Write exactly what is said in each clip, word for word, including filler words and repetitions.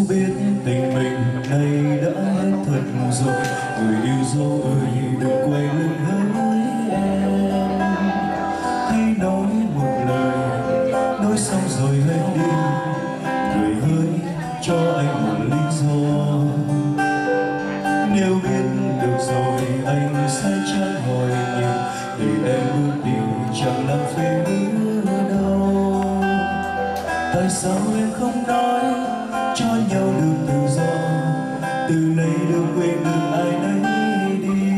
biết tình mình nay đã hết thật rồi, người yêu dấu ơi đừng quay lưng hỡi em. Hãy nói một lời, nói xong rồi hãy đi, người hỡi cho anh một lý do. Nếu biết được rồi anh sẽ chẳng hỏi nhiều, để em bước đi chẳng làm phiền nữa đâu. Tại sao em không nói cho nhau được tự do, từ nay được quên được ai nấy đi.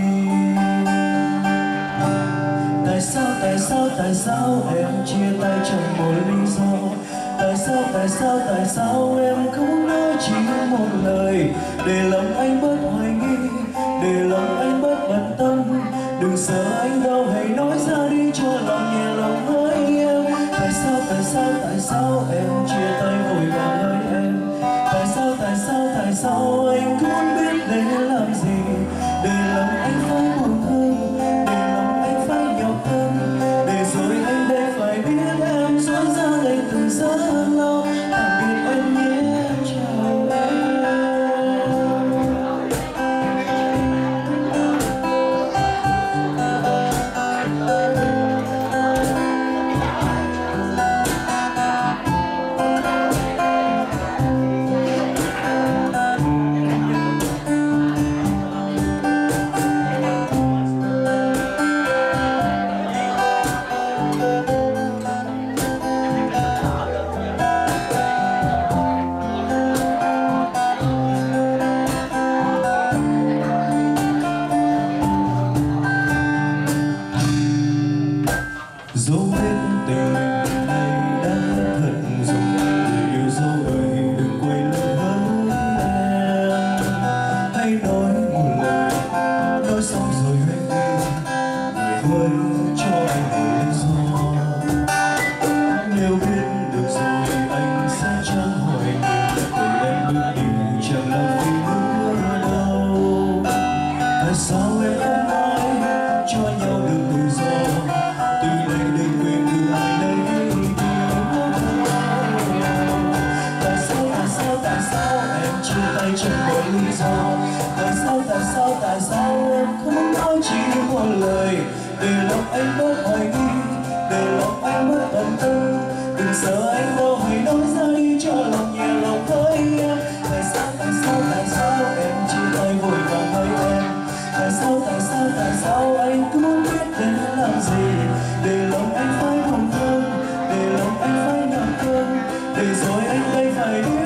Tại sao, tại sao, tại sao em chia tay trong một lý do? Tại sao, tại sao, tại sao em không nói chỉ một lời, để lòng anh bớt hoài nghi, để lòng anh bớt bận tâm. Đừng sợ anh đâu, hãy nói ra đi cho lòng nhẹ lòng với em. Tại sao, tại sao, tại sao em chia tay vội vàng với em? Tại sao, tại sao, tại sao anh cứ muốn biết để làm gì, để lòng anh phải buồn hơn, để lòng anh phải nhọc hơn, để rồi anh đây phải biết em dối dàng anh từng rất lâu. Tạm biệt em nhé, chào em. Dẫu biết tình mình nay đã thật rồi, người yêu dấu ơi đừng quay lưng với em. Hãy nói một lời, nói xong rồi hãy đi, người hỡi cho anh một lý do. Nếu biết được rồi anh sẽ chẳng hỏi nhiều, để em bước đi chẳng làm phiền nữa đâu. Tại sao em không nói cho nhau được tự do, từ đây đừng quên được ai nấy đi. Tại sao, tại sao, tại sao em chia tay chẳng có lý do? Tại sao, tại sao, tại sao em không nói chỉ một lời, để lòng anh bớt hoài nghi, để lòng anh bớt bận tâm. Đừng sợ anh đâu, hãy nói ra đi cho lòng nhẹ lòng với em. Tại sao, tại sao, tại sao em chia tay vội vàng với em? Tại sao, tại sao, tại sao anh cứ muốn biết để làm gì, để lòng anh phải buồn hơn, để lòng anh phải nhọc hơn, để rồi anh đây phải đi.